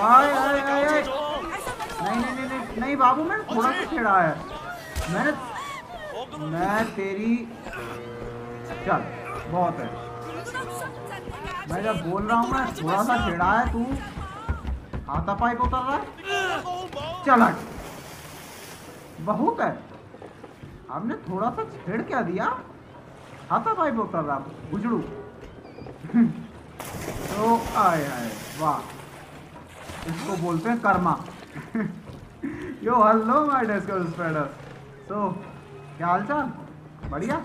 आए आए आए आए। नहीं नहीं नहीं नहीं नहीं बाबू, मैंने थोड़ा सा छेड़ा है। मैं तेरी, चल बहुत है। मैं जब बोल रहा हूँ मैं थोड़ा सा छेड़ा है, तू हाथापाई पे उतर रहा है। चल हट, बहुत है। हमने थोड़ा सा छेड़ क्या दिया, हाथापाई पे उतर रहा गुजड़ू। तो आए आए, वाह, इसको बोलते हैं कर्मा। Yo hello my desk spreaders. So क्या हाल चाल, बढ़िया।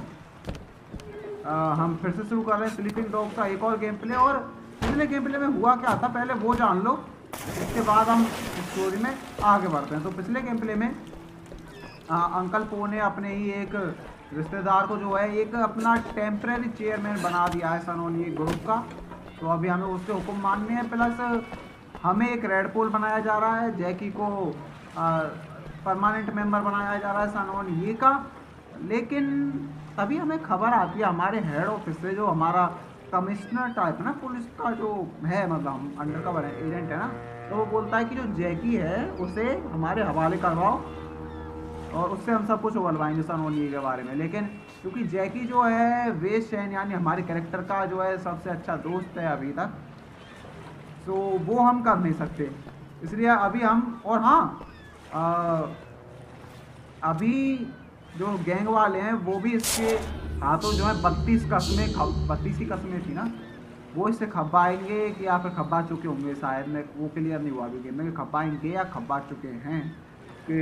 हम फिर से शुरू कर रहे हैं स्लीपिंग डॉग का एक और गेम प्ले। और पिछले गेम प्ले में हुआ क्या था पहले वो जान लो, इसके बाद हम स्टोरी में आगे बढ़ते हैं। तो पिछले गेम प्ले में अंकल पो ने अपने ही एक रिश्तेदार को जो है एक अपना टेम्परेरी चेयरमैन बना दिया है सनोनी ग्रुप का। तो अभी हमें उसके हुक्म मानने हैं, प्लस हमें एक रेड पोल बनाया जा रहा है, जैकी को परमानेंट मेंबर बनाया जा रहा है सनोनी का। लेकिन तभी हमें खबर आती है हमारे हेड ऑफिस से, जो हमारा कमिश्नर टाइप ना पुलिस का जो है, मतलब हम अंडर कवर एजेंट है ना, तो वो बोलता है कि जो जैकी है उसे हमारे हवाले करवाओ और उससे हम सब कुछ उगलवाएंगे सनोनी के बारे में। लेकिन क्योंकि जैकी जो है वेश है, यानी हमारे कैरेक्टर का जो है सबसे अच्छा दोस्त है अभी तक, तो वो हम कर नहीं सकते, इसलिए अभी हम, और हाँ अभी जो गैंग वाले हैं वो भी इसके हाथों जो है 32 कस्में 32 की कस्में थी ना, वो इससे खपाएंगे कि या फिर खपा चुके होंगे, शायद मैं वो क्लियर नहीं हुआ अभी गेम में, खपाएंगे या खपा चुके हैं कि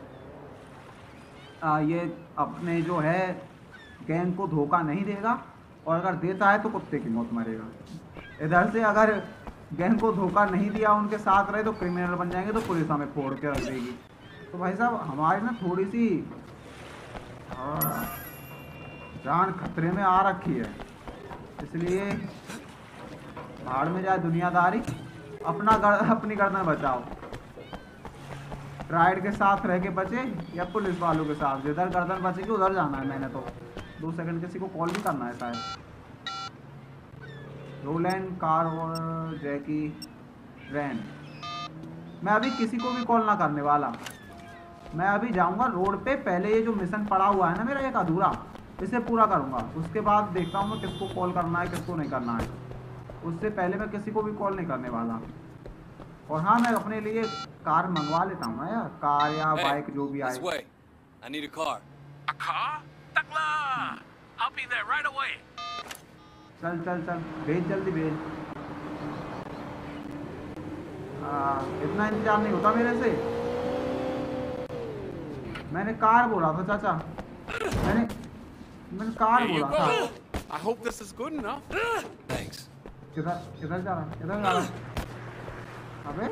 ये अपने जो है गैंग को धोखा नहीं देगा, और अगर देता है तो कुत्ते की मौत मरेगा। इधर से अगर गैंग को धोखा नहीं दिया, उनके साथ रहे तो क्रिमिनल बन जाएंगे, तो पुलिस हमें फोड़ के रख देगी। तो भाई साहब हमारी ना थोड़ी सी जान खतरे में आ रखी है, इसलिए भाड़ में जाए दुनियादारी, अपनी गर्दन बचाओ। राइड के साथ रह के बचे या पुलिस वालों के साथ, जिधर गर्दन बचेगी उधर जाना है। मैंने तो 2 सेकंड किसी को कॉल भी करना है शायद। रोलैंड, कार और जैकी, रैन। मैं अभी किसी को भी कॉल ना करने वाला, मैं अभी जाऊंगा रोड पे, पहले ये जो मिशन पड़ा हुआ है ना मेरा एक अधूरा, इसे पूरा करूंगा, उसके बाद देखता हूँ मैं किसको कॉल करना है किसको नहीं करना है। उससे पहले मैं किसी को भी कॉल नहीं करने वाला। और हाँ, मैं अपने लिए कार मंगवा लेता हूँ ना यार, कार या बाइक जो भी आए। चल चल चल, भेज जल्दी भेज। इतना इंतजार नहीं होता मेरे से। मैंने कार बोला था चाचा, मैंने कार बोला था। I hope this is good enough. Thanks. किधर जा रहा है? अबे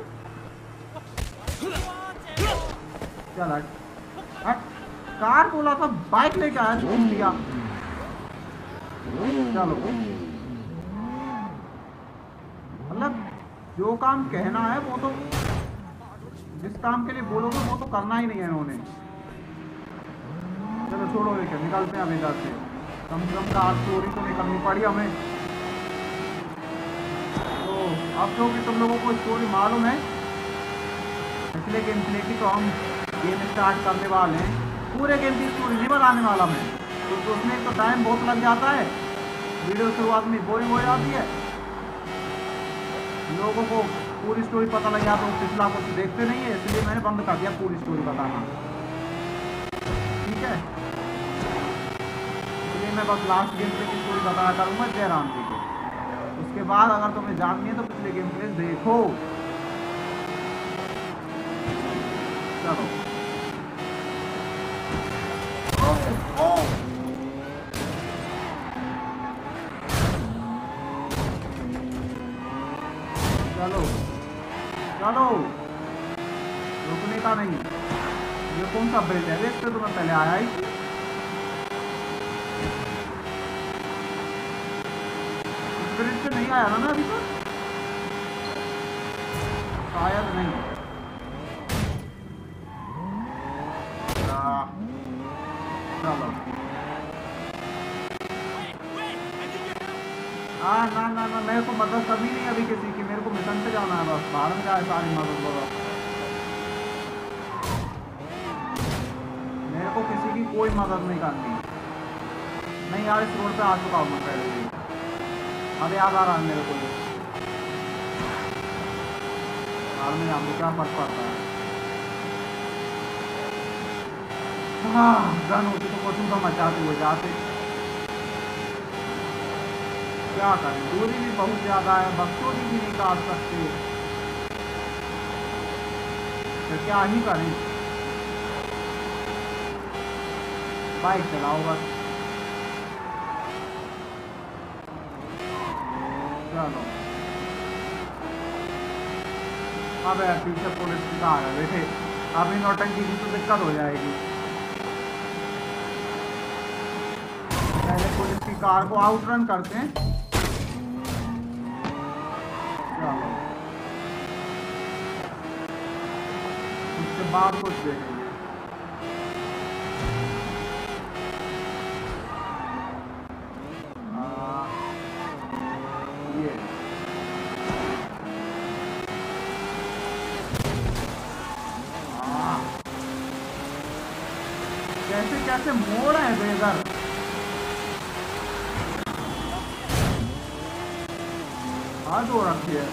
चल हट, कार बोला था, बाइक लेके आया, घूम लिया। चलो, मतलब जो काम कहना है वो तो, जिस काम के लिए बोलोगे वो तो करना ही नहीं है इन्होंने। चलो छोड़ो, लेकर निकलते हैं इधर से, कम से कम कार चोरी तो नहीं करनी पड़ी हमें। तो अब जो कि तुम लोगों को स्टोरी मालूम है पिछले गेम प्ले की, तो हम गेम स्टार्ट करने वाले हैं। पूरे गेम की स्टोरी नहीं बताने वाला मैं, क्योंकि उसमें एक तो टाइम बहुत लग जाता है, वीडियो शुरुआत में बोरिंग हो जाती है, लोगों को पूरी स्टोरी पता लग जाता है, पिछला कुछ देखते नहीं है, इसलिए मैंने बंद कर दिया पूरी स्टोरी बताना। ठीक है, इसलिए मैं बस लास्ट गेम प्ले की स्टोरी बताया करूँगा जयराम जी को। उसके बाद अगर तुम्हें जाननी है तो पिछले गेम प्ले देखो। चलो चलो चलो, रुकने का नहीं। ये कौन सा ब्रिज है, देखते तो मैं पहले आया ही। ब्रिज से नहीं आया ना मैं अभी तक, शायद नहीं। चलो हाँ ना ना ना, मेरे को मदद करनी नहीं अभी किसी की, मेरे को मिशन पे जाना है बस, बाहर में जाए सारी मदद वगैरह। मेरे को किसी की कोई मदद नहीं करनी। नहीं यार, इस रोड पे आ चुका हूँ मैं पहले भी, अब याद आ रहा है मेरे को ये। बाहर में जाऊँ क्या फर्क पड़ता है। हाँ गन होती तो कुछ तो मचाते हुए जाते। क्या करें, दूरी भी बहुत ज्यादा है, बक्सों भी नहीं काट सकते, तो क्या ही करें। बाइक चलाओ बस। चलो अब यार पीछे पुलिस की कार है बेटे, अभी नौटंकी की तो दिक्कत हो जाएगी। पहले पुलिस की कार को आउटरन करते हैं। चलो उसके बाद कुछ देखेंगे। ये कैसे कैसे मोड़ है बेगर। हाथ हो रखी है।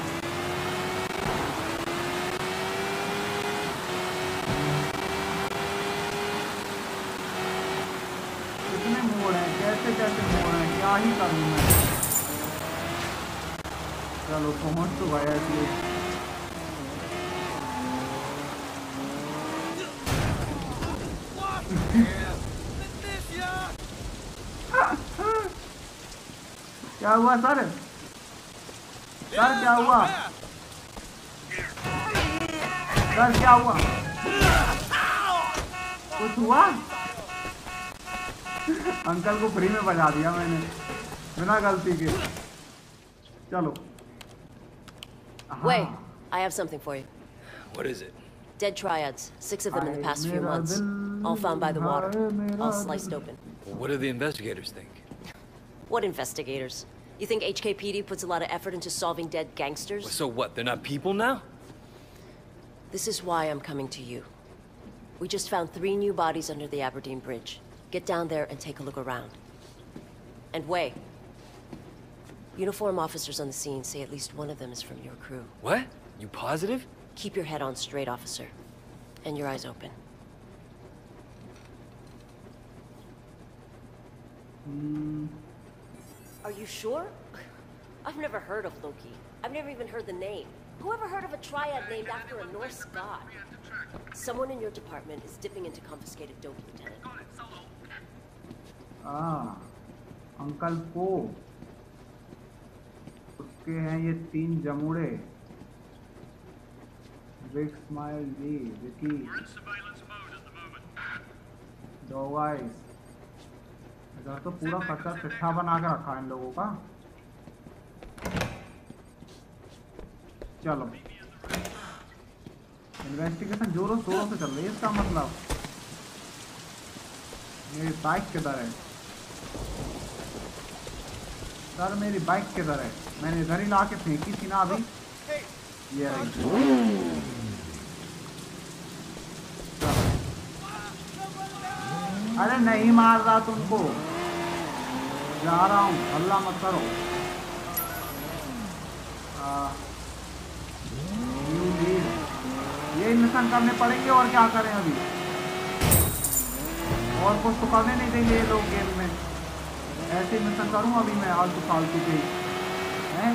कितने मोड़ हैं, कैसे कैसे मोड़ हैं, क्या ही करूं मैं। चलो पहुंच तो गया इसलिए। क्या हुआ सर? सर क्या हुआ? सर क्या हुआ? कुछ हुआ? अंकल को फ्री में बजा दिया मैंने बिना गलती के। चलो। Wait, I have something for you. What is it? Dead triads, 6 of them in the past few months. All found by the water, all sliced open. Well, what do the investigators think? What investigators? You think HKPD puts a lot of effort into solving dead gangsters? Well, so what? They're not people now? This is why I'm coming to you. We just found 3 new bodies under the Aberdeen Bridge. Get down there and take a look around. And wait. Uniform officers on the scene say at least one of them is from your crew. What? You positive? Keep your head on straight, officer. And your eyes open. Are you sure? I've never heard of Loki. I've never even heard the name. Whoever heard of a triad named after a Norse god? Someone in your department is dipping into confiscated dope, Lieutenant. Uncle को उसके हैं ये 3 जमुड़े। Big smile G, Vicky, dog eyes. इधर तो पूरा कच्चा चिट्ठा बना के रखा है इन लोगों का। चलो इन्वेस्टिगेशन जोरों शोरों से चल रही है। इसका मतलब मेरी बाइक किधर है? सर मेरी बाइक किधर है? मैंने इधर ही ला के फेंकी थी ना अभी। ये रही। अरे नहीं मार रहा तुमको, जा रहा हूँ, हल्ला मत करो। ये मिशन करने पड़ेंगे और क्या करें अभी, और कुछ तो करने नहीं देंगे ये लोग गेम में। ऐसे मिशन करूँ अभी मैं आलतू फालतू के हैं।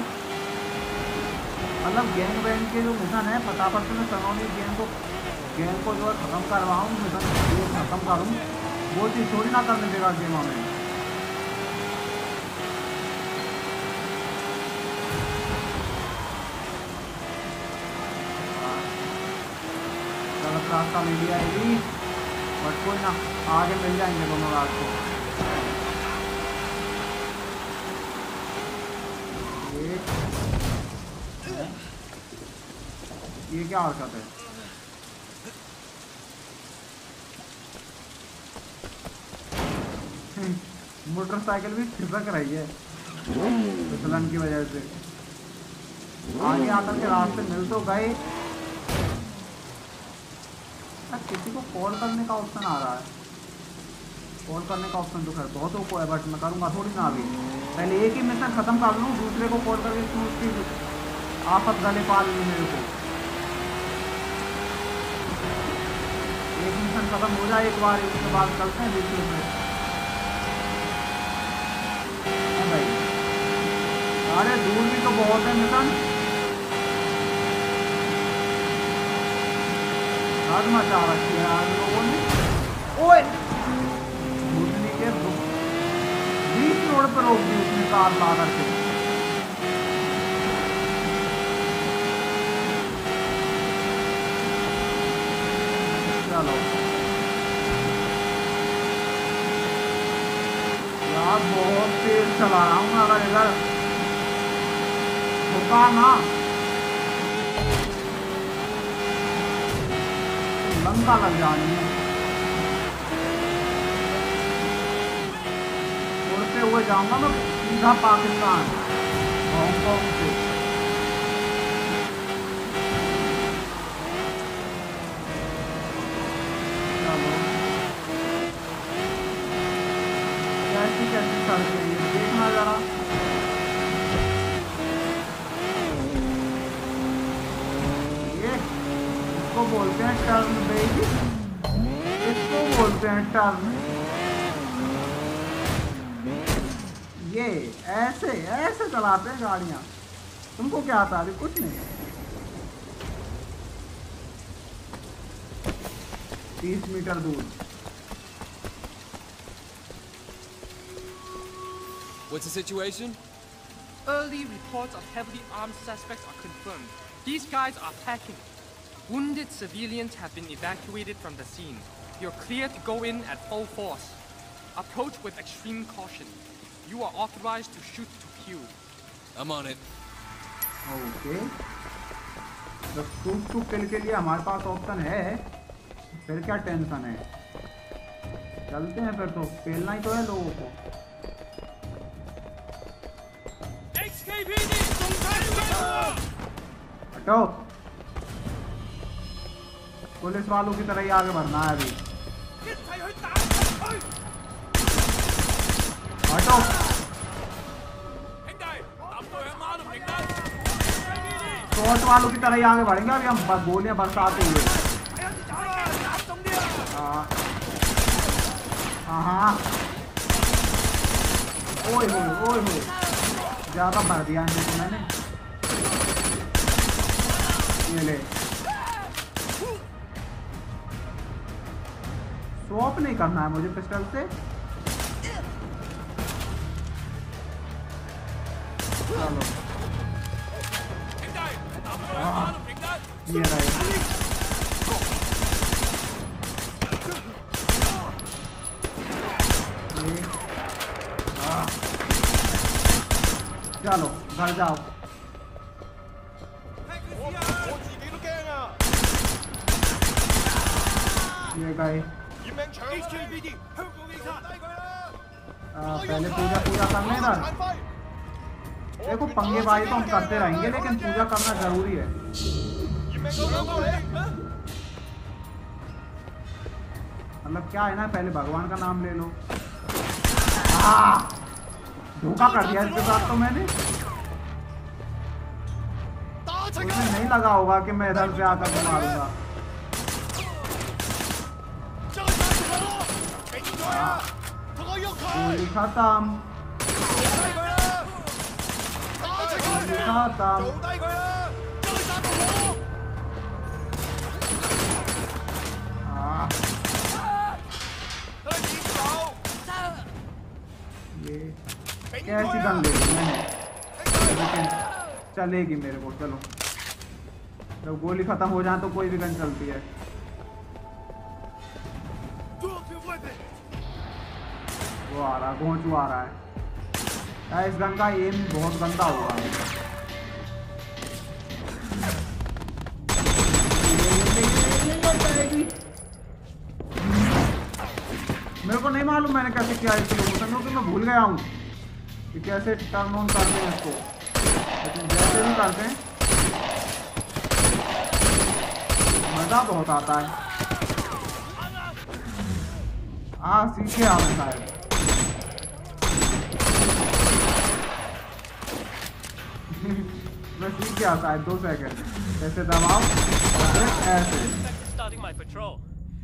मतलब गैंग वैंग के जो मिशन है फटाफट से मैं सनोनी गैंग को जो है ख़त्म करवाऊँ, मिशन ख़त्म करूँ, वो चीज़ थोड़ी ना करने देगा गेम हमें। गलत रास्ता ले लिया है, बट कोई ना, आगे मिल जाएंगे दोनों रास्ते। ये क्या हरकत है? मोटरसाइकिल भी खिसक रही है। फिसलन की वजह से। आगे आकर के रास्ते मिल तो गए। किसी को कॉल करने का ऑप्शन आ रहा है। कॉल करने का ऑप्शन तो खैर बहुतों को है, बट मैं करूँगा थोड़ी ना अभी। पहले एक ही मिशन ख़त्म कर लूँ, दूसरे को कॉल करके क्यों उसकी आफत गले पाल लूँ मेरे को। एक मिशन ख़त्म हो जाए एक बार, उसके बाद चलते हैं दूसरे पे। भाई अरे दूर भी तो बहुत है मिशन। हद मचा रखी है आज लोगों ने। ओए भूतनी के बीच रोड पर रोक दी उसने कार ला करके। चलो यार बहुत तेज चला रहा हूँ, अगर इधर रुका ना लंका लग जानी है। उड़ते हुए जाऊंगा मैं सीधा पाकिस्तान, हांगकांग से। चलो कैसी कैसी सड़कें ये देखना जरा। ये इसको बोलते हैं टर्न बेबी, इसको बोलते हैं टर्न। ये ऐसे ऐसे चलाते हैं गाड़ियाँ। तुमको क्या आता है? अभी कुछ नहीं। 30 मीटर दूर। What's the situation? Early reports of heavily armed suspects are confirmed. These guys are packing. Wounded civilians have been evacuated from the scene. You're clear to go in at full force. Approach with extreme caution. You are authorized to shoot to kill. I'm on it. Okay, तो shoot to kill के लिए हमारे पास option है, फिर क्या tension है। चलते हैं फिर, तो पेलना ही तो है लोगों को। हटो, पुलिस वालों की तरह ही आगे बढ़ना है अभी। हटो, शॉट वालों की तरह ही आगे बढ़ेंगे अभी हम, गोलियां बरसाते हुए। हाँ, ओए होए ज्यादा भर दिया इनको तो मैंने। ये ले, स्वैप नहीं करना है मुझे पिस्टल से। चलो ये रहे। चलो घर जाओ। ये गए। पहले पूजा करने इधर। देखो पंगेबाजी तो हम करते रहेंगे, लेकिन पूजा करना जरूरी है। मतलब क्या है ना, पहले भगवान का नाम ले लो। धोखा कर दिया इसके साथ तो मैंने। मुझे नहीं लगा होगा कि मैं इधर से आकर के मारूंगा। गोली खत्म। ये कैसी गन ले ली मैंने, लेकिन चलेगी मेरे को। चलो जब गोली खत्म हो जाए तो कोई भी गन चलती है। वो आ रहा, घोंचू आ रहा है। इस गन का एम बहुत गंदा होगा। मेरे को नहीं मालूम मैंने कैसे किया इस लोगों से, क्योंकि मैं भूल गया हूँ। कि कैसे टर्न ऑन करते हैं इसको, लेकिन जैसे भी करते हैं मजा बहुत आता है। हाँ सीखे आपने शायद। मैं सीख गया शायद, 2 सेकंड ऐसे दबाओ और फिर ऐसे। Starting my patrol.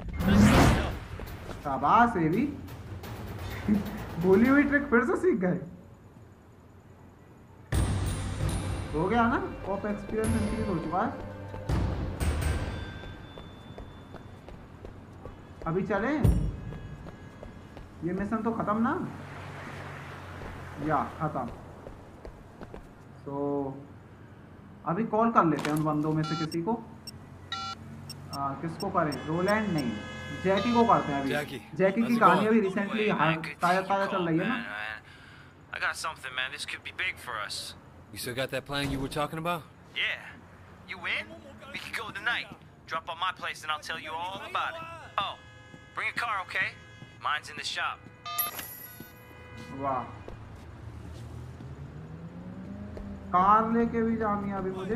शाबाश एवी, भूली हुई ट्रिक फिर से सीख गए। हो गया ना, ऑफ एक्सपीरियंस इंक्रीज हो चुका है। अभी चले, ये मिशन तो खत्म ना, या खत्म। तो अभी कॉल कर लेते हैं उन बंदों में से किसी को। किसको करें? रोलैंड नहीं, जैकी को करते हैं अभी। जैकी की कहानी अभी रिसेंटली ताजा चल रही है ना। I got something, man. This could be big for us. You still got that plan you were talking about? Yeah. You in? We could go tonight. Drop by my place and I'll tell you all about it. Oh, bring a car, okay? Mine's in the shop. वाह, car लेके भी जानी है अभी मुझे।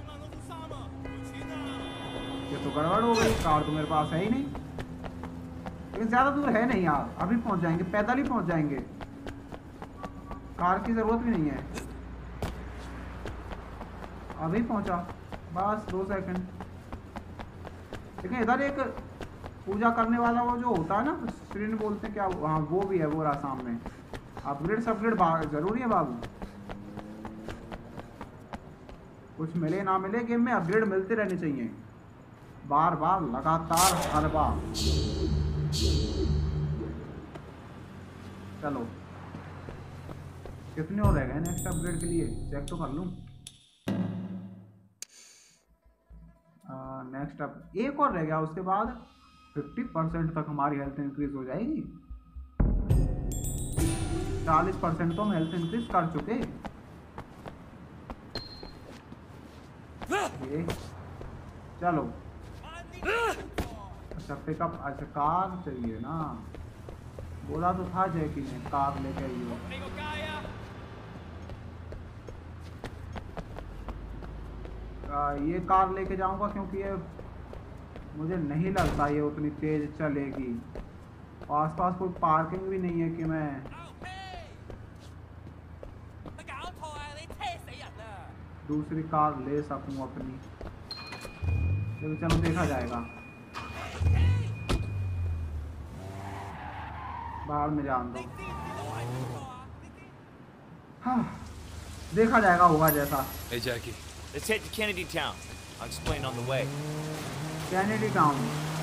ये तो गड़बड़ हो गई, कार तो मेरे पास है ही नहीं। लेकिन ज्यादा दूर है नहीं यार, अभी पहुंच जाएंगे, पैदल ही पहुंच जाएंगे, कार की जरूरत भी नहीं है। अभी पहुंचा, बस 2 सेकंड। लेकिन इधर एक पूजा करने वाला वो जो होता है ना, श्रीन बोलते हैं क्या, हाँ वो भी है, वो रहा सामने। अपग्रेड जरूरी है बाबू, कुछ मिले ना मिले गेम में अपग्रेड मिलते रहने चाहिए, बार बार लगातार हर बार। चलो कितने और रह गए नेक्स्ट अपग्रेड के लिए, चेक तो कर लूं। नेक्स्ट अप एक और रह गया, उसके बाद 50% तक हमारी हेल्थ इंक्रीज हो जाएगी। 40% तो हम हेल्थ इंक्रीज कर चुके। ये चलो, अच्छा पिकअप, अच्छा कार चाहिए ना, बोला तो था जैकी ने कार लेके आइयो। ये कार लेके जाऊंगा क्योंकि ये मुझे नहीं लगता ये उतनी तेज चलेगी। आसपास कोई पार्किंग भी नहीं है कि मैं दूसरी कार ले सकूं अपनी। लेकिन चलो देखा जाएगा, बाहर में जान दो। हाँ देखा जाएगा, होगा जैसा। Hey Jackie. Let's head to Kennedy Town. I'll explain on the way. Kennedy town.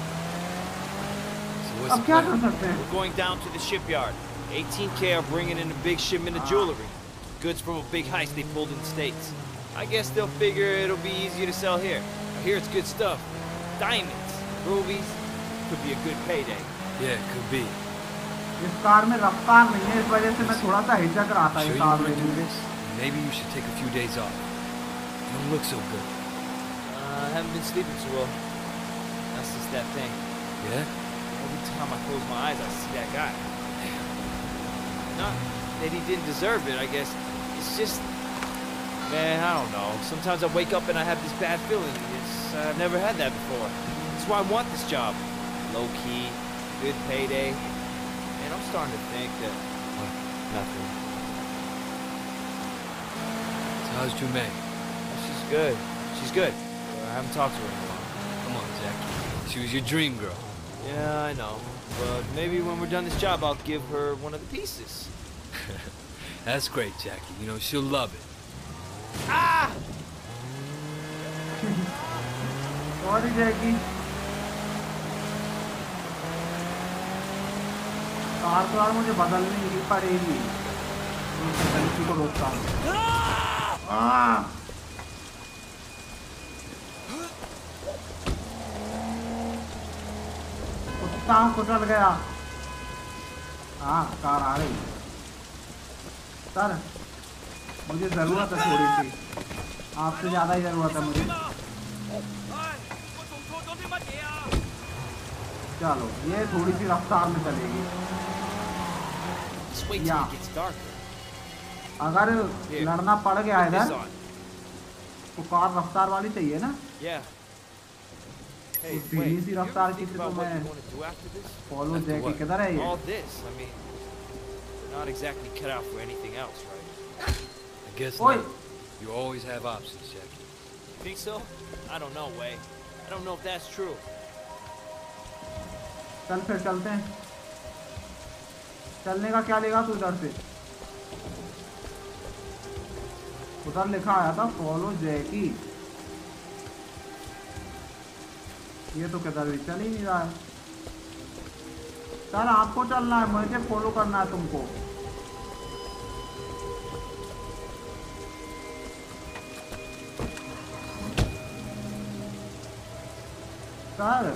So what's अब the क्या plan? कर सकते हैं? We're going down to the shipyard. 18K are bringing in a big shipment of jewelry. Goods from a big heist they pulled in the States. I guess they'll figure it'll be easier to sell here. I hear it's good stuff. Diamonds, rubies. Could be a good payday. Yeah, could be. इस car में रफ्तार नहीं है, इस वजह से मैं थोड़ा सा हिचक रहा था Sure ये you car want to do लेने में। this? Maybe you should take a few days off. You don't look so good. I haven't been sleeping too well. That's just that thing. Yeah? Every time I close my eyes, I see that guy. Not that he didn't deserve it, I guess. It's just, man, I don't know. Sometimes I wake up and I have this bad feeling. I've never had that before. That's why I want this job. Low key, good payday. And I'm starting to think that nothing. So how's Jumae? She's good. She's good. I haven't talked to her in a while. Come on, Jackie. She was your dream girl. Yeah, I know. But maybe when we're done this job, I'll give her one of the pieces. That's great, Jackie. You know, she'll love it. Ah! Sorry Jackie, car तो यार मुझे बदलनी ही पड़ेगी। गलती को रोकता हूँ। कुत्ता कुचल गया। हाँ कार आ रही। सर मुझे ज़रूरत है थोड़ी सी, आपसे ज़्यादा ही ज़रूरत है मुझे। चलो ये थोड़ी सी रफ्तार में चलेगी। Just wait till Yeah. it gets darker. अगर Here, लड़ना पड़ गया put this इधर on. तो कार रफ्तार वाली चाहिए ना। Yeah. Hey, उस wait. धीमी You सी ever रफ्तार think की about तो what मैं you want to do after this? Follow After Jackie what? किधर है ये? All this. I mean, you're not exactly cut out for anything else, right? I guess Oi. not. You always have options, Jackie. Think so? I don't know, Way. I don't know if that's true. चल फिर चलते हैं। चलने का क्या लेगा तू इधर से? उधर लिखा आया था फॉलो जैकी। ये तो किधर भी चल ही नहीं रहा है। चल आपको चलना है, मुझे फॉलो करना है तुमको। सर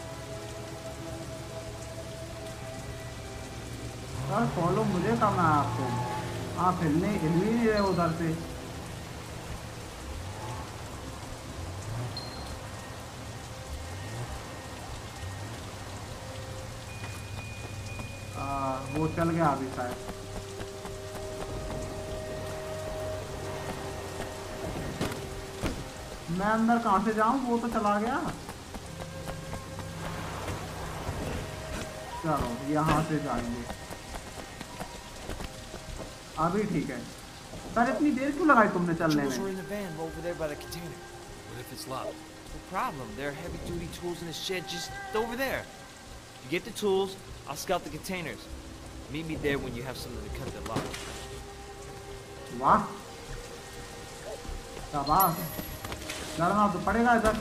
सर फॉलो मुझे करना है आपको। आप हिल ही नहीं रहे उधर से। वो चल गया अभी शायद। मैं अंदर कहाँ से जाऊं? वो तो चला गया। चलो यहाँ से जाएंगे। अभी ठीक है। सर इतनी देर क्यों लगाई तुमने चलने Tools are में? in the van over there by the container. What if it's locked? No problem. There are heavy-duty tools in the shed just over there. You get the tools, I'll scout the containers. Meet me there when you have something to cut the lock. वाह शाबाश। लड़ना तो पड़ेगा इधर।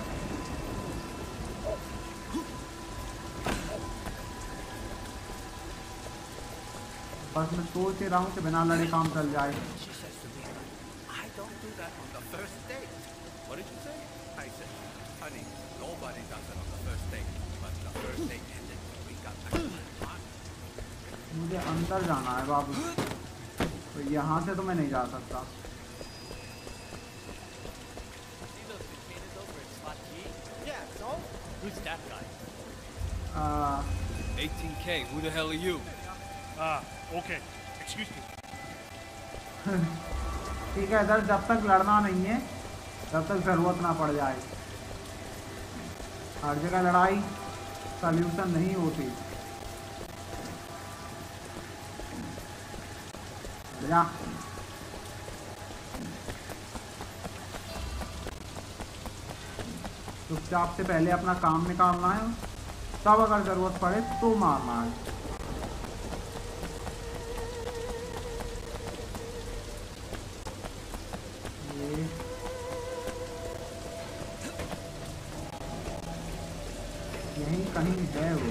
बस मैं सोच ही रहा हूँ कि बिना लड़े काम चल जाए। She says to me, I don't do that on the first date. What did you say? I said, honey, nobody does it on the first date. But the first date ended when we got back to the park. मुझे अंदर जाना है बाबू। तो यहाँ से तो मैं नहीं जा सकता। See those containers over at Slot G? Yeah, so? Who's that guy? 18K, who the hell are you? Okay. Excuse me. ठीक है इधर जब तक लड़ना नहीं है तब तक जरूरत ना पड़ जाए। हर जगह लड़ाई सल्यूशन नहीं होती। जा चुपचाप से पहले अपना काम निकालना है, तब अगर जरूरत पड़े तो मारना है। यहीं कहीं है वो।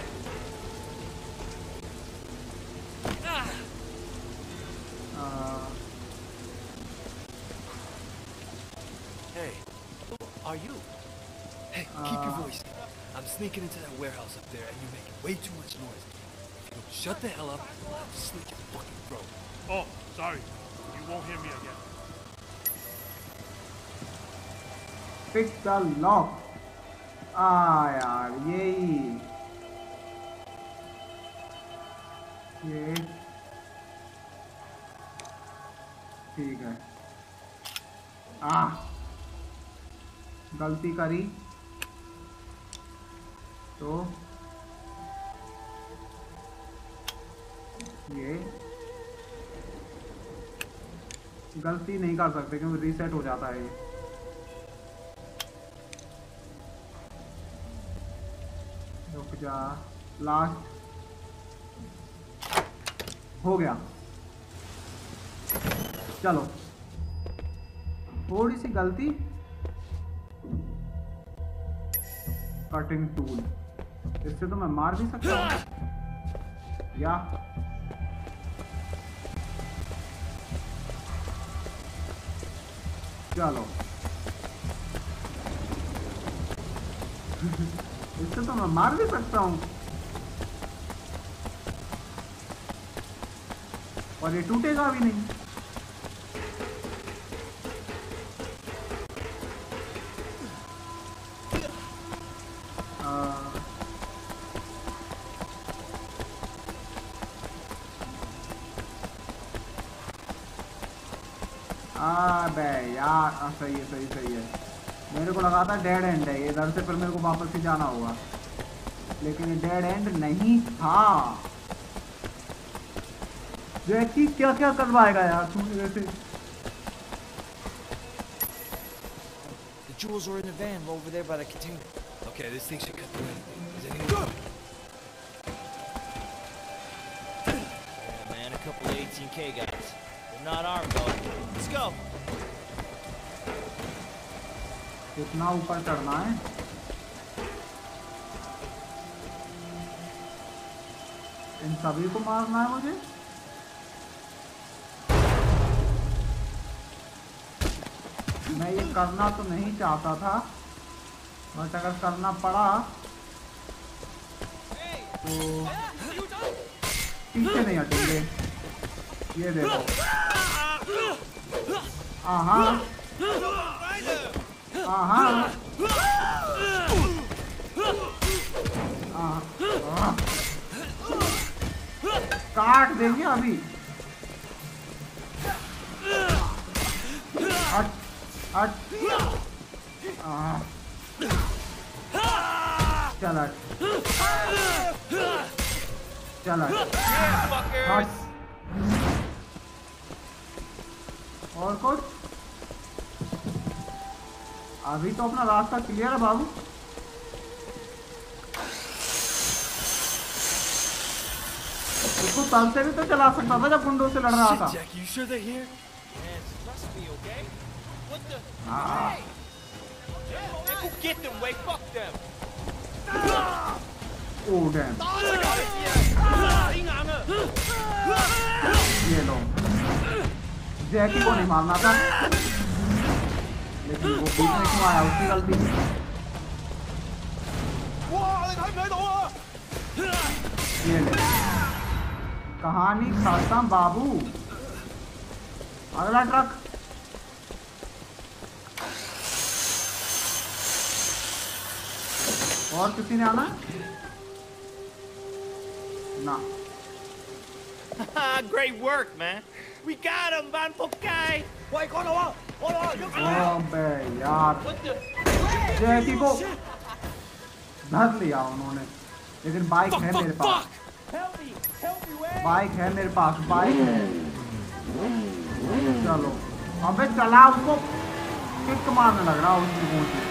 Hey, who are you? Hey, keep your voice down. I'm sneaking into that warehouse up there and you're making way too much noise. If you don't shut the hell up, I'll have to slit your fucking throat. Oh, sorry. You won't hear me again. Pick the lock. यार यही ये ठीक है। गलती करी तो ये गलती नहीं कर सकते क्योंकि रीसेट हो जाता है ये। रुक जा, लास्ट हो गया। चलो थोड़ी सी गलती। कटिंग टूल, इससे तो मैं मार भी सकता हूँ या चलो इससे तो मैं मार भी सकता हूँ और ये टूटेगा भी नहीं। अबे यार सही है सही सही है। मेरे को लगा था डेड एंड है, इधर से फिर मेरे को वापस ही जाना होगा, लेकिन ये डेड एंड नहीं था। जैकी क्या क्या करवाएगा यार तू वैसे। The jewels are in the van over there by the container. Okay, this thing should cut through anything. Is anyone? Yeah, man, a couple of 18K guys. They're not armed though. Let's go. कितना ऊपर चढ़ना है? इन सभी को मारना है मुझे? मैं ये करना तो नहीं चाहता था, बट अगर करना पड़ा तो पीछे नहीं हटेंगे। ये देखो, आहा आहा काट देंगे अभी। हट हट चल चल हट। और कुछ? अभी तो अपना रास्ता क्लियर है बाबू। उसको तल से भी तो चला सकता था जब गुंडों से लड़ रहा था। Jackie, you sure they're here? Man, it must be okay. What the? Ah. Hey! Go get them, Wade. Fuck them. Oh damn. ये लो, जैकी को नहीं मारना था, लेकिन वो बीच में क्यों आया? उसकी गलती। ये ले, कहानी खत्म बाबू। अगला ट्रक। और किसी ने आना ना? Great work, man. We got him, Van Pokai. Wait, hold on. अबे यार, जैकी को धर लिया उन्होंने, लेकिन बाइक है मेरे पास। बाइक है मेरे पास, बाइक है। चलो, अबे चला उसको, किक मारने लग रहा उसकी पहुंची।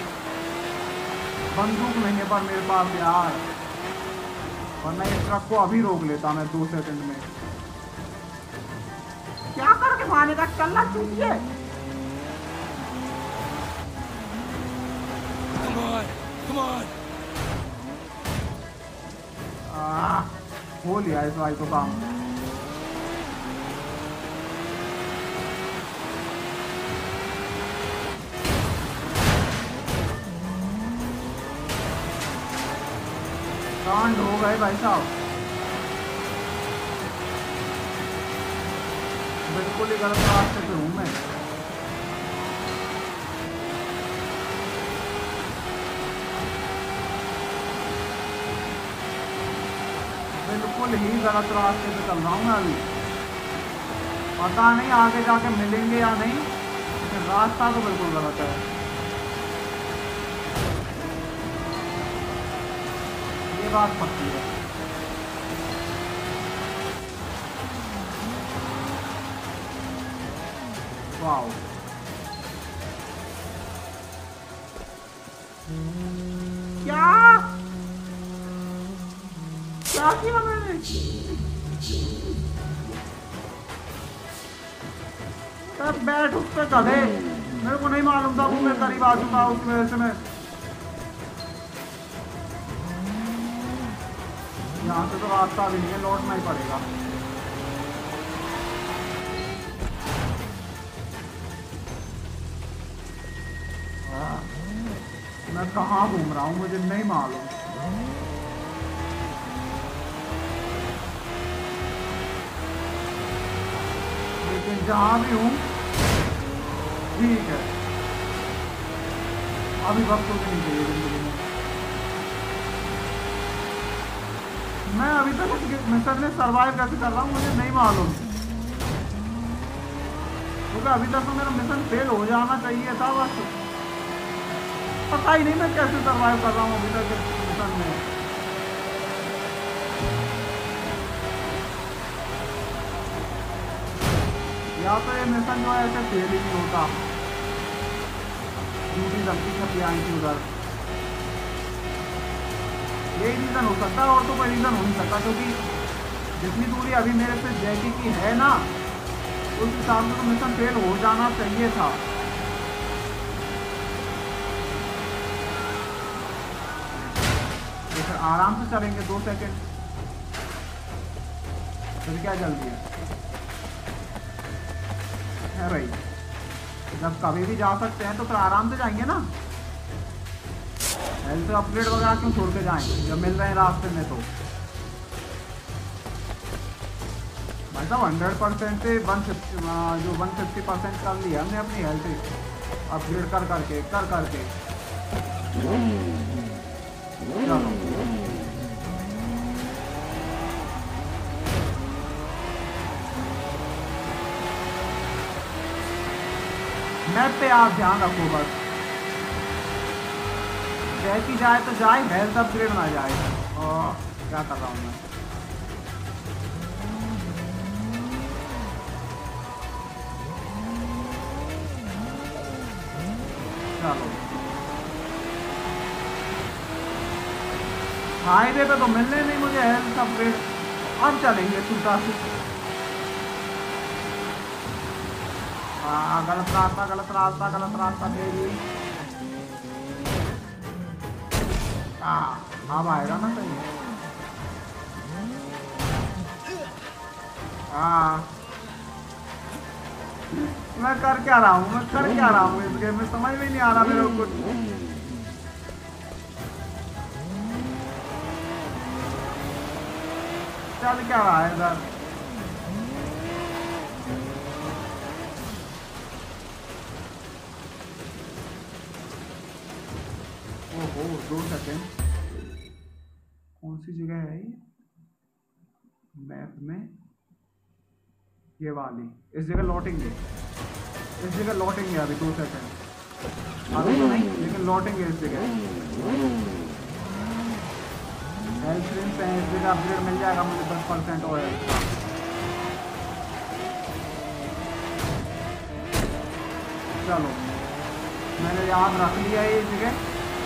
बंदूक नहीं है पर मेरे पास यार, वरना इस ट्रक को अभी रोक लेता मैं 2 सेकंड में। क्या करके मारने का? चलना चाहिए। Come on! हो लिया इस भाई को काम। कांड हो गए भाई साहब, बिल्कुल ही गलत रास्ते पे हूँ मैं। बिल्कुल ही गलत रास्ते पे चल रहा हूँ मैं अभी। पता नहीं आगे जाके मिलेंगे या नहीं, लेकिन रास्ता तो बिल्कुल गलत है। ये बात पक्की है। वाओ, क्या क्या किया मैंने? तब बैठ उस पे गधे, मेरे को नहीं मालूम था वो मैं करीब आ चुका, उस वजह से मैं यहाँ से तो रास्ता भी नहीं है, लौटना ही पड़ेगा। मैं कहाँ घूम रहा हूँ मुझे नहीं मालूम। लेकिन जहाँ भी हूँ ठीक है, अभी वक्त तो नहीं चाहिए जिंदगी में। मैं अभी तक मिशन में सर्वाइव कैसे कर रहा हूँ मुझे नहीं मालूम, क्योंकि क्योंकि अभी तक तो मेरा मिशन फेल हो जाना चाहिए था बस। पता ही नहीं मैं कैसे सर्वाइव कर रहा हूँ अभी तक इस मिशन में। या तो ये मिशन जो है ऐसे फेल ही नहीं होता, ड्यूटी जल्दी छपी आई थी उधर। यही रीज़न हो सकता है और तो कोई रीज़न हो नहीं सकता, क्योंकि जितनी दूरी अभी मेरे से जैकी की है ना उस हिसाब से तो मिशन फेल हो जाना चाहिए था। तो फिर आराम से चलेंगे 2 सेकंड, फिर क्या जल्दी है भाई। जब कभी भी जा सकते हैं तो फिर आराम से जाएंगे ना। हेल्थ अपग्रेड वगैरह क्यों छोड़ के जाएं जब मिल रहे हैं रास्ते में। तो भाई साहब 100% से 150% कर लिया हमने अपनी हेल्थ अपग्रेड कर करके चलो मैप पे आप ध्यान रखो बस, जैसी जाए तो जाए, हेल्थ अपग्रेड ना जाए। और क्या कर रहा हूँ मैं। चलो हाईवे पे तो मिलने नहीं मुझे हेल्थ अपग्रेड। अब चलेंगे छूटा से। गलत रास्ता मेरी। अब आएगा ना सही। मैं कर क्या रहा हूँ इस गेम में, समझ में नहीं आ रहा मेरे को कुछ। चल क्या रहा है इधर। ओहो 2 सेकेंड, कौन सी जगह है ये मैप में। ये वाली, इस जगह लौटेंगे, अभी 2 सेकेंड। अभी तो नहीं लेकिन लौटेंगे इस जगह। हेल्थ ड्रिंक्स हैं, इस जगह अपग्रेड मिल जाएगा मुझे 10% और एक्स्ट्रा। चलो मैंने याद रख लिया है ये जगह,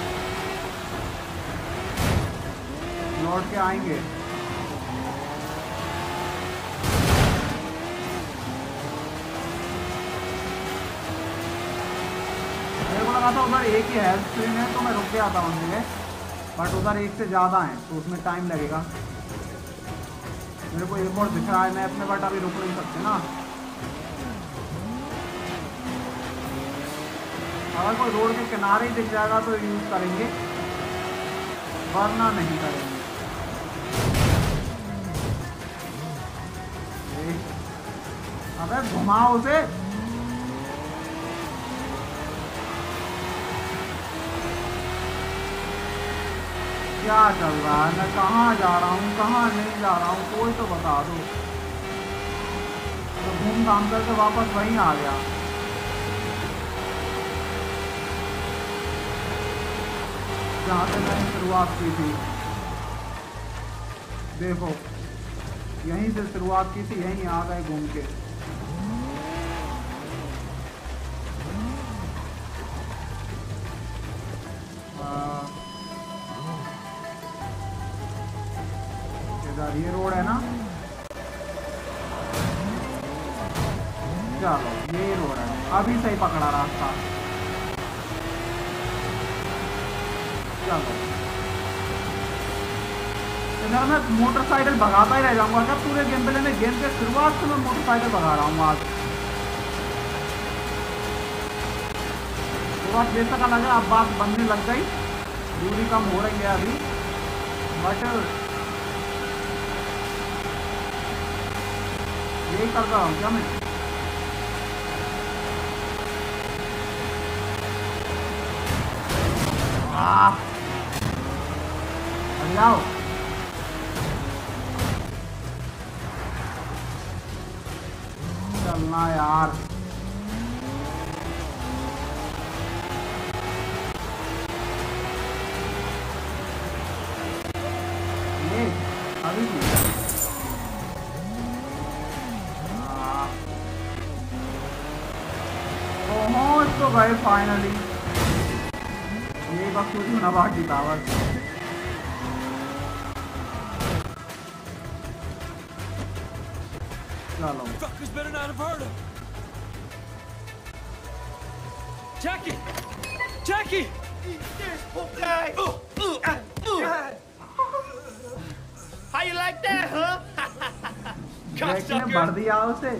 लौट के आएंगे। मेरे को लगा था उधर एक ही हेल्थ स्क्रीन है तो मैं रुक गया था उन जगह, बट उधर एक से ज़्यादा हैं तो उसमें टाइम लगेगा। मेरे को एयरपोर्ट दिख रहा है मैप में, बट अभी रुक नहीं सकते ना। अगर कोई रोड के किनारे ही दिख जाएगा तो यूज़ करेंगे, वरना नहीं करेंगे। अबे घुमाओ उसे। क्या चल रहा है, मैं कहाँ जा रहा हूँ कहाँ नहीं जा रहा हूँ, कोई तो बता दो। तो घूम घाम करके वापस वहीं आ गया। जहाँ से मैंने शुरुआत की थी, देखो यहीं से शुरुआत की थी, यहीं आ गए घूम के। ये रोड है ना, चलो ये रोड है, अभी सही पकड़ा रास्ता। चलो इधर मैं मोटरसाइकिल भगाता ही रह जाऊंगा क्या पूरे गेम प्ले में। गेम के शुरुआत से मैं मोटरसाइकिल भगा रहा हूँ आज। शुरुआत बेशक लगा, अब बात बनने लग गई, दूरी कम हो रही है अभी, बट यही कर रहा हूँ क्या मैं। जाओ चलना यार। अभी भी पहुंच तो गए फाइनली। ये वक्त कुछ होना बाकी था बस। चलो Fuckers better not have heard him. Jackie! Jackie! How you like that, huh? जैकी ने भर दिया उसे।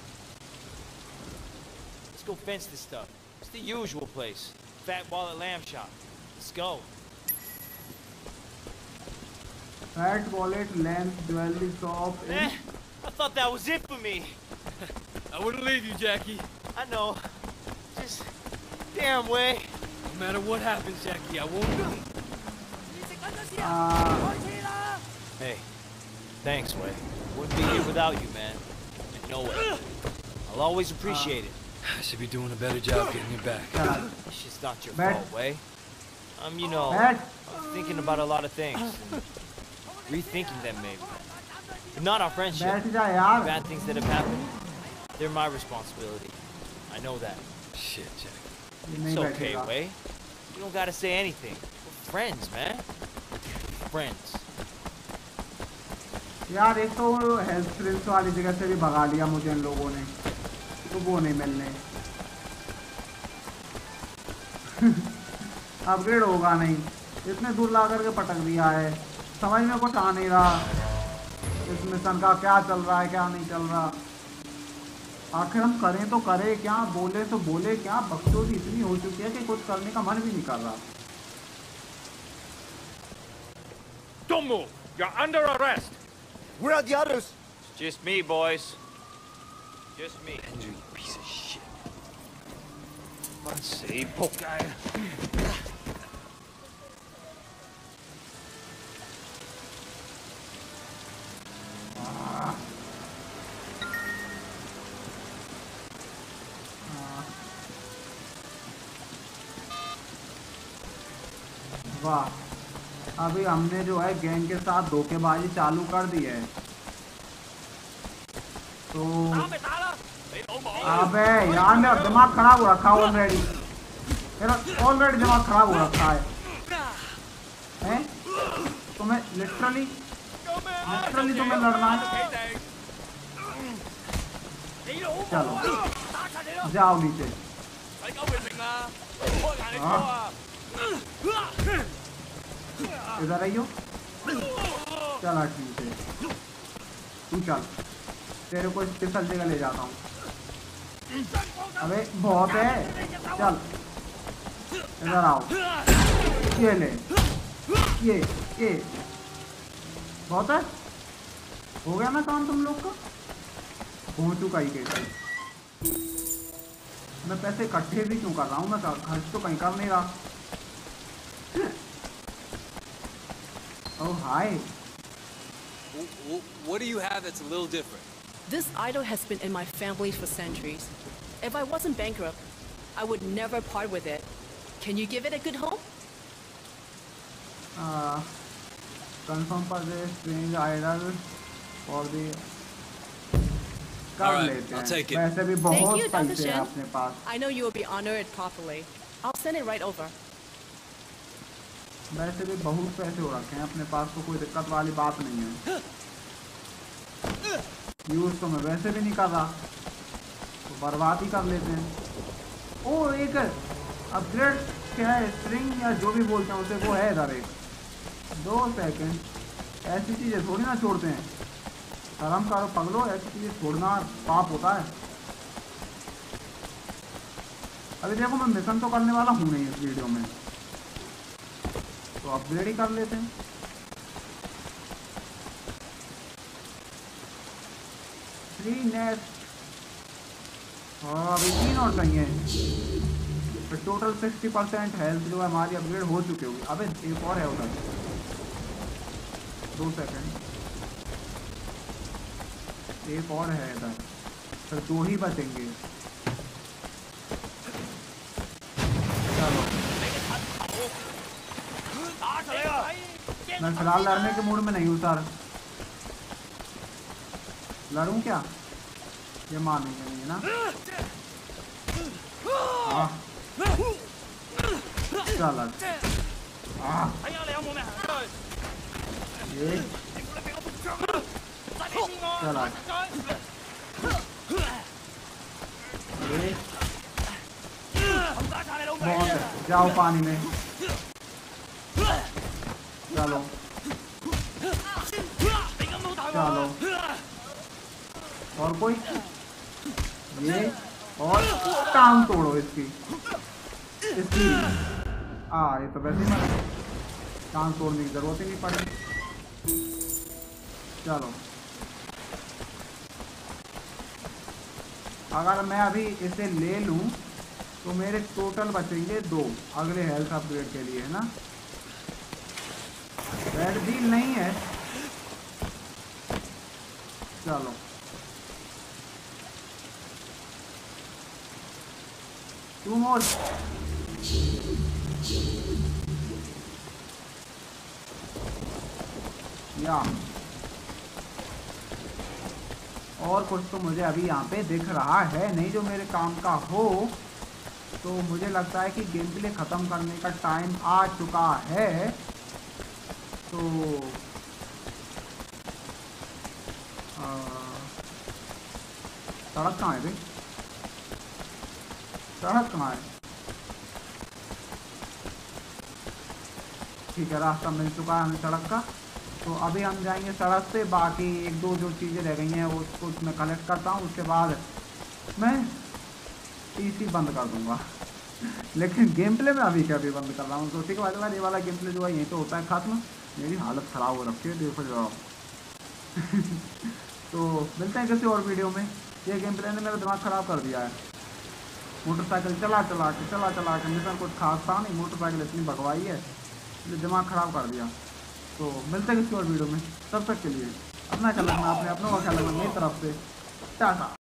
Let's go fence this stuff. It's the usual place. Fat Wallet Lamb Shop. Let's go. Fat Wallet Lamb Jewelry Shop in... I thought that was it for me. I wouldn't leave you, Jackie. I know. Just damn way. No matter what happens, Jackie, I won't do. Hey, thanks, Way. Wouldn't be here without you, man. No way. I'll always appreciate it. I should be doing a better job getting you back. It's just not your Matt. fault, Way. You know, Matt. I'm thinking about a lot of things. Rethinking them, maybe. But not our friendship. बैठ जा यार। Bad things that have happened, they're my responsibility. I know that. Shit, Jackie. नहीं It's okay, बैठेगा। Way. You don't gotta say anything. We're friends, man. Friends. यार एक तो health Prince वाली जगह से भी भगा लिया मुझे इन लोगों ने, तो वो नहीं मिलने। अपग्रेड होगा नहीं, इतने दूर ला करके पटक दिया है। समझ में कुछ आ नहीं रहा इस मिशन का, क्या चल रहा है क्या नहीं चल रहा। आखिर हम करें तो करें क्या, बोले तो बोले क्या। बकचोदी इतनी हो चुकी है कि कुछ करने का मन भी नहीं कर रहा। Don't move. You're under arrest. Where are the others? Just me, boys. Just me. Andrew, you piece of shit. Let's see, poke guy. वाह, अभी हमने जो है गैंग के साथ धोखेबाजी चालू कर दी है। तो अबे यार मेरा दिमाग खराब हो रखा है ऑलरेडी, मेरा ऑलरेडी दिमाग खराब हो रखा है। हैं? तुम्हें लिटरली तुम्हें लड़ना है? चलो जाओ नीचे। हाँ। इधर आइयो। चला ठीक है, तू चल, तेरे को स्पेशल जगह ले जाता हूँ। अबे बहुत है, चल इधर आओ। ये ले, ये बहुत है। हो गया ना काम तुम लोग का? पहुँच चुका ही कैसे। मैं पैसे इकट्ठे भी क्यों कर रहा हूँ, मैं खर्च तो कहीं कर नहीं रहा। Oh, hi. What do you have that's a little different? This idol has been in my family for centuries. If I wasn't bankrupt, I would never part with it. Can you give it a good home? Confirm purchase strange idol for the. All right, I'll take it. वैसे भी Thank बहुत you, Dr. पैसे हैं Shen. अपने पास। I know you will be honored properly. I'll send it right over. वैसे भी बहुत पैसे हो रखे हैं अपने पास, तो कोई दिक्कत वाली बात नहीं है। यूज तो मैं वैसे भी नहीं कर रहा, तो बर्बाद ही कर लेते हैं। ओ एक अपग्रेड क्या है, स्ट्रिंग या जो भी बोलते हैं उसे, वो है इधर एक। 2 सेकंड, ऐसी चीज़ें थोड़ी ना छोड़ते हैं। शर्म करो पगलो, ऐसी चीज़ें छोड़ना पाप होता है। अभी देखो मैं मिशन तो करने वाला हूँ नहीं इस वीडियो में, तो अपग्रेड ही कर लेते हैं। अभी 3 और चाहिए, तो टोटल 60% हेल्थ जो है हमारी अपग्रेड हो चुकी होगी। अबे एक और है उधर, 2 सेकंड, एक और है इधर, फिर 2 ही बचेंगे। चलो मैं फिलहाल लड़ने के मूड में नहीं हूँ सर, लड़ूं क्या? ये मानेंगे नहीं है ना? हाँ चल ये चल ये बहुत है, जाओ पानी में, चलो चलो। और कोई? ये और टांग तोड़ो इसकी। ये तो वैसे ही मर, टांग तोड़ने की जरूरत ही नहीं पड़ी। चलो अगर मैं अभी इसे ले लूं तो मेरे टोटल बचेंगे 2 अगले हेल्थ अपग्रेड के लिए, है ना? रेड डील नहीं है। चलो तुम और या और कुछ तो मुझे अभी यहाँ पे दिख रहा है नहीं जो मेरे काम का हो। तो मुझे लगता है कि गेम प्ले ख़त्म करने का टाइम आ चुका है। तो सड़क कहाँ है भाई? सड़क कहाँ है? ठीक है, रास्ता मिल चुका है हमें सड़क का। तो अभी हम जाएंगे सड़क से, बाकी 1-2 जो चीज़ें रह गई हैं वो उसको मैं कलेक्ट करता हूँ, उसके बाद मैं पीसी बंद कर दूँगा। लेकिन गेम प्ले में अभी क्या भी बंद कर रहा हूँ। तो ठीक है, ये वाला गेम प्ले जो है यहीं तो होता है ख़त्म। मेरी हालत ख़राब हो रखी है, देखो जाओ। तो मिलते हैं किसी और वीडियो में। ये गेम प्ले ने मेरा दिमाग ख़राब कर दिया है। मोटरसाइकिल चला के मिशन कुछ खास था नहीं, मोटरसाइकिल इतनी भगवाई है, इसलिए दिमाग ख़राब कर दिया। तो मिलते हैं किसी और वीडियो में, तब तक के लिए अपना ख्याल रखना, अपने अपनों का ख्याल रखना। मेरी तरफ से टाटा।